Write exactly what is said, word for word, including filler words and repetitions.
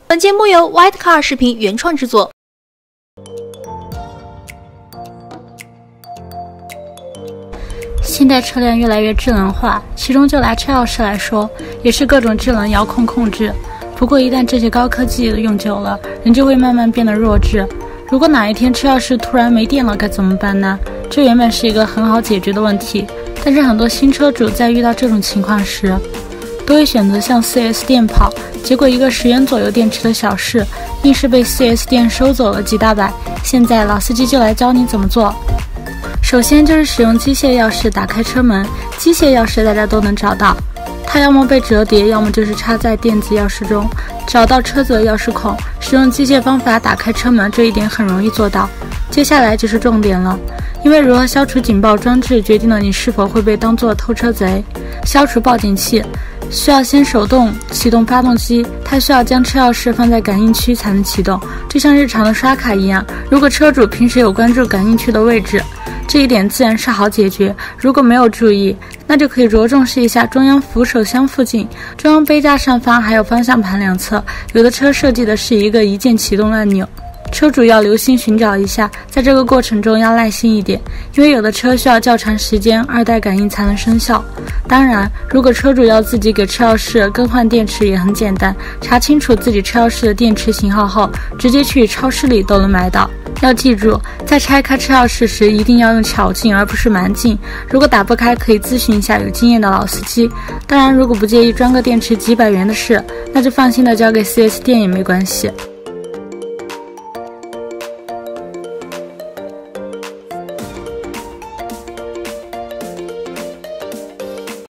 本节目由 White Car 视频原创制作。 现代车辆越来越智能化，其中就拿车钥匙来说，也是各种智能遥控控制。不过一旦这些高科技用久了，人就会慢慢变得弱智。如果哪一天车钥匙突然没电了该怎么办呢？这原本是一个很好解决的问题，但是很多新车主在遇到这种情况时，都会选择向 四 S 店跑，结果一个十元左右电池的小事，硬是被 四 S 店收走了几大百。现在老司机就来教你怎么做。首先就是使用机械钥匙打开车门，机械钥匙大家都能找到，它要么被折叠，要么就是插在电子钥匙中。找到车子的钥匙孔，使用机械方法打开车门，这一点很容易做到。接下来就是重点了，因为如何消除警报装置决定了你是否会被当作偷车贼。消除报警器需要先手动启动发动机，它需要将车钥匙放在感应区才能启动，就像日常的刷卡一样。如果车主平时有关注感应区的位置，这一点自然是好解决。如果没有注意，那就可以着重试一下中央扶手箱附近、中央杯架上方还有方向盘两侧，有的车设计的是一个一键启动按钮，车主要留心寻找一下，在这个过程中要耐心一点，因为有的车需要较长时间二代感应才能生效。当然，如果车主要自己给车钥匙更换电池也很简单，查清楚自己车钥匙的电池型号后，直接去超市里都能买到。要记住，在拆开车钥匙时一定要用巧劲而不是蛮劲，如果打不开可以咨询一下有经验的老司机。当然，如果不介意装个电池几百元的事，那就放心的交给 四 S 店也没关系。